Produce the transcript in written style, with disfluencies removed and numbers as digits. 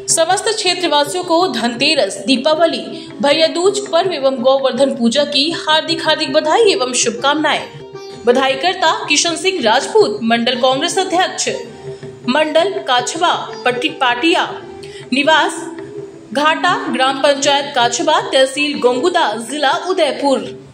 समस्त क्षेत्रवासियों को धनतेरस, दीपावली, भैया दूज पर्व एवं गोवर्धन पूजा की हार्दिक बधाई एवं शुभकामनाएं। बधाईकर्ता किशन सिंह राजपूत, मंडल कांग्रेस अध्यक्ष, मंडल काछवा पाटिया, निवास घाटा, ग्राम पंचायत काछवा, तहसील गोंगुदा, जिला उदयपुर।